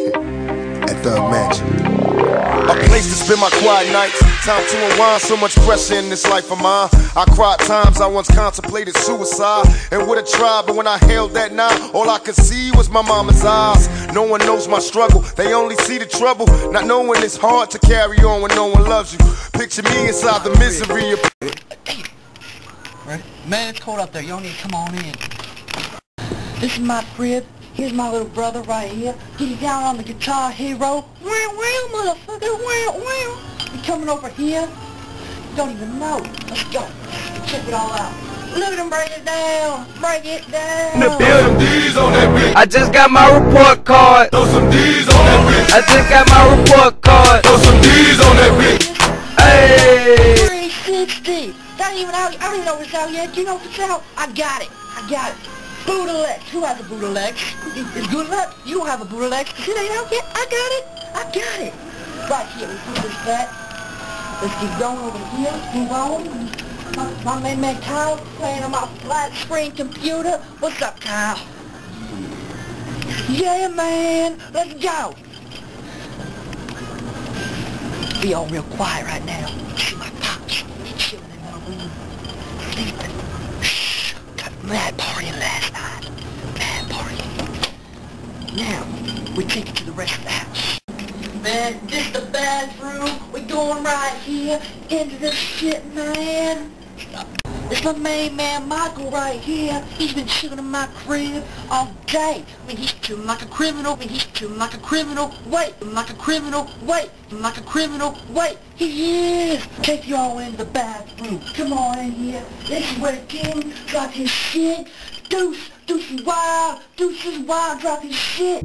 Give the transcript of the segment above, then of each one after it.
at Thug Mansion. A place to spend my quiet nights, time to unwind, so much pressure in this life of mine. I cried times I once contemplated suicide and would have tried, but when I held that knife, all I could see was my mama's eyes. No one knows my struggle, they only see the trouble, not knowing it's hard to carry on when no one loves you. Picture me inside the misery of... Ready? Man, it's cold up there, you don't need to come on in. This is my crib. Here's my little brother right here. Get down on the Guitar Hero. Wow, wow, motherfucker, wow, wow. You coming over here? You don't even know. Let's go. Check it all out. Look at him break it down. Break it down. The building D's on that bitch. I just got my report card. Throw some D's on that bitch. I just got my report card. Throw some D's on that bitch. Hey. 360. Not even out. I don't even know if it's out yet. You know if it's out? I got it. I got it. Budalex. Who has a Budalex? It's good luck. You don't have a Budalex. It ain't out yet. I got it. I got it. Right here. We put this back. Let's keep going over here. Move on. My main man Kyle playing on my flat screen computer. What's up, Kyle? Yeah, man. Let's go. Be all real quiet right now. See my pops. He's chilling in my room. Sleeping. Mad partying last night. Mad partying. Now, we take it to the rest of the house. Man, this the bathroom. We going right here into this shit, man. It's my main man Michael right here. He's been chilling in my crib all day. I mean, he's chilling like a criminal. I mean, he's chilling like a criminal. Wait, like a criminal. Wait, like a criminal. Wait, he is. Take you all into the bathroom. Come on in here. This is where King drop his shit. Deuce is wild. Drop his shit.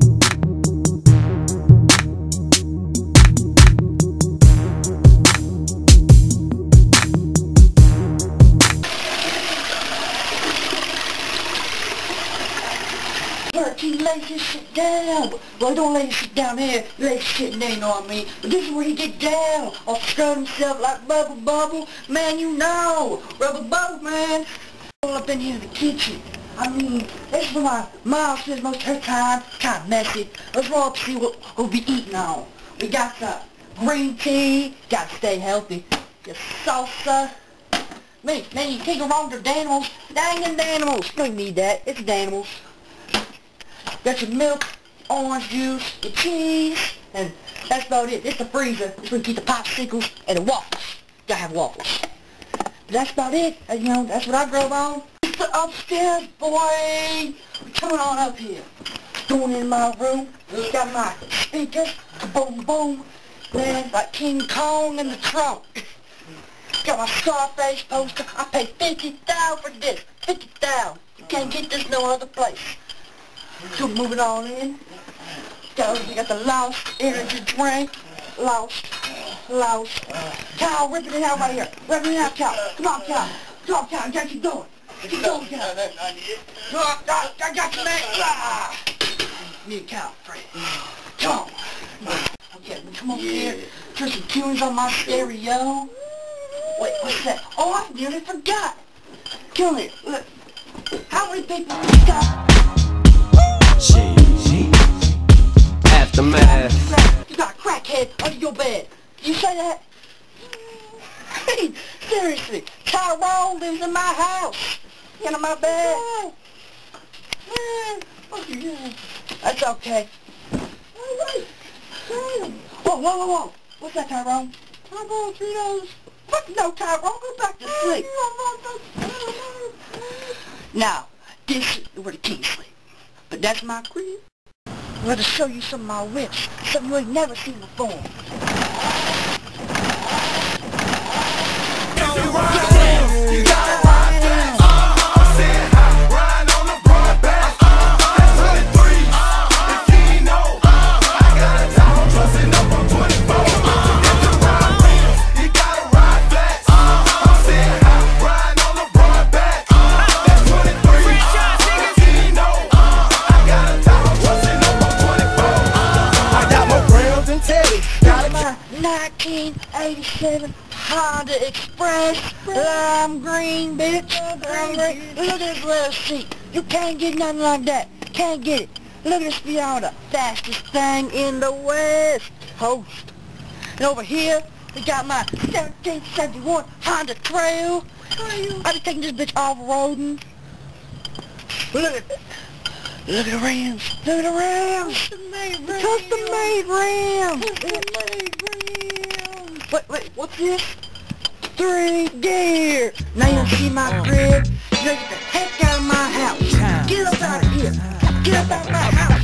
He lays his shit down. Well, don't lay his shit down here. He lays his shit in there, you know what I mean? But this is where he get down. All strut himself like Bubble Bubble. Man, you know. Rubber Bubble, man. All up in here in the kitchen. I mean, this is where my mom spends most of her time. Kind of messy. Let's roll up and see what we'll be eating on. We got some green tea. Gotta stay healthy. Your salsa. Man, you can't go wrong with the Danimals. Dang the Danimals. You don't need that. It's Danimals. Got your milk, orange juice, your cheese, and that's about it. It's the freezer. It's where you keep the popsicles and the waffles. Gotta have waffles. But that's about it. You know, that's what I drove on. It's the upstairs, boy. We're coming on up here. Going in my room. Got my speakers. Boom, boom. Man, like King Kong in the trunk. Got my Scarface poster. I paid $50,000 for this. $50,000. You can't get this no other place. So moving on in. We got the Lost energy drink. Lost. Cal, ripping it out right here. Ripping it out, Cal. Come on, Cal. I got you going. Keep going, Cal. I got you, man. Me and Cal, Fred. Come on. Okay, come over here. Turn some tunes on my stereo. Wait, what's that? Oh, I nearly forgot. Kill it. Look. How many people we got? Aftermath. You got a crackhead under your bed. You say that? Hey, seriously, Tyrone lives in my house. In my bed. That's okay. Whoa. What's that, Tyrone? Tyrone Cheetos. What? No, Tyrone, go back to sleep. Now, this is where the king sleep. But that's my crib. I'm going to show you some of my whips. Something you ain't never seen before. Got my 1987 Honda Express, lime green, bitch. Lime green. Look at this little seat. You can't get nothing like that. Can't get it. Look at this Fiona, fastest thing in the West Coast. And over here, they got my 1771 Honda Trail. I be taking this bitch off-roading. Look at that. Look at the rims. Look at the rims. Custom-made rims. Wait, what's this? 3 gear. Now you see my crib. You gotta get the heck out of my house. Get up out of here. Get up out of my house.